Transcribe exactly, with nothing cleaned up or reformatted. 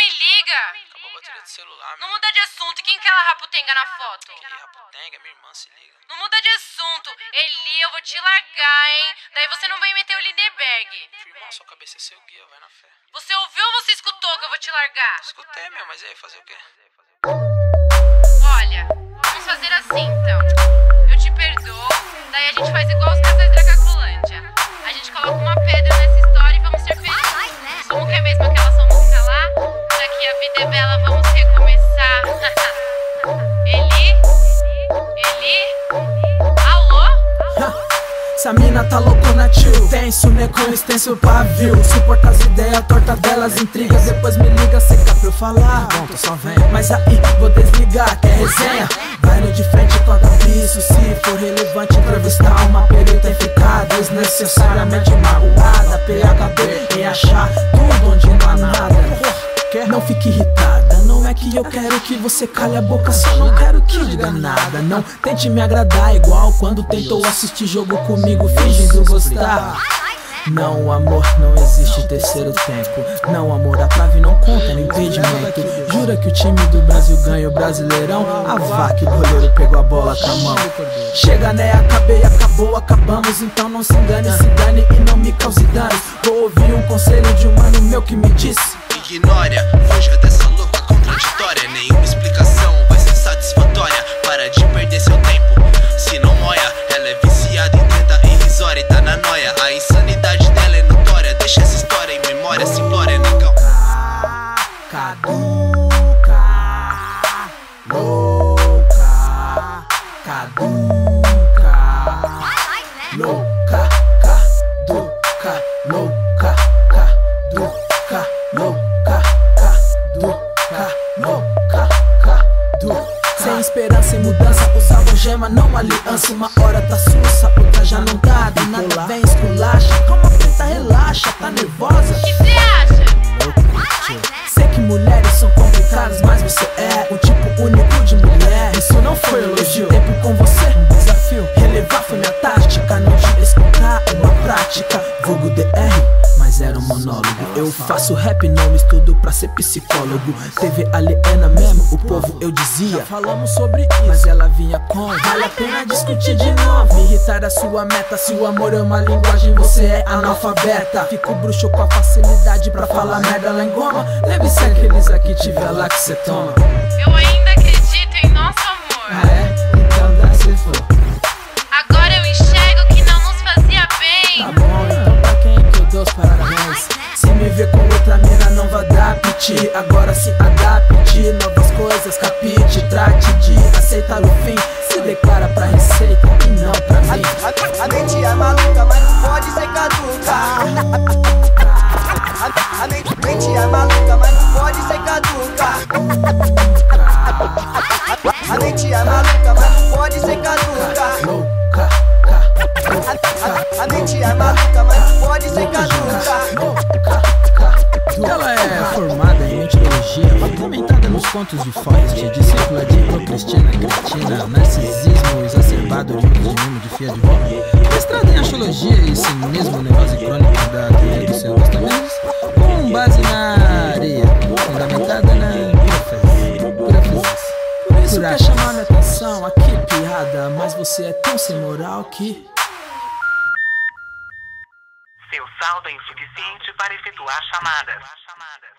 me liga. Acabou a bateria do celular, Não meu. muda de assunto. E quem que é aquela raputenga na foto? Que raputenga, minha irmã, se liga. Não muda de assunto. Eli, eu vou te largar, hein? Daí você não vem meter o Lindeberg. Irmão, sua cabeça é seu guia, vai na fé. Você ouviu ou você escutou que eu vou te largar? Escutei, meu, mas e aí, fazer o quê? Olha, vamos fazer assim então. Eu te perdoo, daí a gente faz igual os casais da Cracolândia. A gente coloca uma pedra nessa história e vamos ser felizes. Como que é mesmo aquela sua música lá? Já que a vida é bela, vamos recomeçar. Eli? Eli? Alô? Essa mina tá loucona, tio. Tenso, né, com extenso pavio. Suporta as ideias, torta delas, intrigas. Depois me liga, seca pra eu falar. Bom, tu só vem. Mas aí, vou desligar, quer resenha? Vai no de frente com a Gabiço. Se for relevante, entrevistar uma perita e ficar desnecessariamente magoada. P H D em achar tudo onde não há nada. Não fique irritada, não é que eu quero que você cale a boca, só não quero que diga nada. Não tente me agradar igual quando tentou assistir jogo comigo fingindo gostar. Não, amor, não existe terceiro tempo. Não, amor, a trave não conta no impedimento. Jura que o time do Brasil ganha o Brasileirão? A vaca, o goleiro pegou a bola com a mão. Chega, né, acabei, acabou, acabamos. Então não se engane, se dane e não me cause danos. Vou ouvir um conselho de um mano meu que me disse: ignória, fuja dessa louca contraditória. Nenhuma explicação vai ser satisfatória. Para de perder seu tempo, se não moia. Ela é viciada em treta irrisória e tá na noia. A insanidade dela é notória. Deixa essa história em memória, simplória, negão. Caduca, louca, caduca, louca, caduca, louca, caduca, louca, caduca, louca, caduca. Sem esperança e mudança, usava gema, não aliança. Uma hora tá sussa, outra já não dá. Do nada vem esculacha, calma preta, relaxa, tá nervosa? O que você acha? Sei que mulheres são complicadas, mas você é um tipo único de mulher. Isso não foi elogio, tempo com você, um desafio. Relevar foi minha tática, não te escutar, uma prática. Vulgo D R, mas era um monólogo. Eu faço rap, não estudo pra ser psicólogo. T V aliena mesmo, o povo eu dizia. Já falamos sobre isso, mas ela vinha com: vale a pena discutir de novo. Me irritar a sua meta, se o amor é uma linguagem, você é analfabeta. Fico bruxo com a facilidade pra falar merda lá em Goma. Lembre-se aqueles aqui tiver lá que cê toma. Eu ainda acredito em nosso amor. Ah é? Então dá se for. Agora eu enxergo que não nos fazia bem. Tá bom, então pra quem que eu dou os parabéns? Se me ver com outra mina não vai dar piti. Agora se adapte, novas coisas, capite. Trate de aceitar o fim. Se declara pra receita e não pra mim. A, a, a mente é maluca, mas não pode ser caduca. A, a mente, mente é maluca, mas não pode ser caduca. A mente é maluca, mas não pode ser caduca. Louca, A, a, a mente é maluca, mas não pode ser caduca. ela é formada em meteorologia, fundamentada nos contos de Forrest, discípula de Procristina, cretina, narcisismo exacerbado, de de mimo de fia de roupa, mestrada em astrologia e cinismo, neurose crônica da teoria dos seus gostamentos, com base na areia, fundamentada na pura fezes. Por isso quer chamar minha atenção, aqui piada, mas você é tão sem moral que... Seu saldo é insuficiente para efetuar chamadas.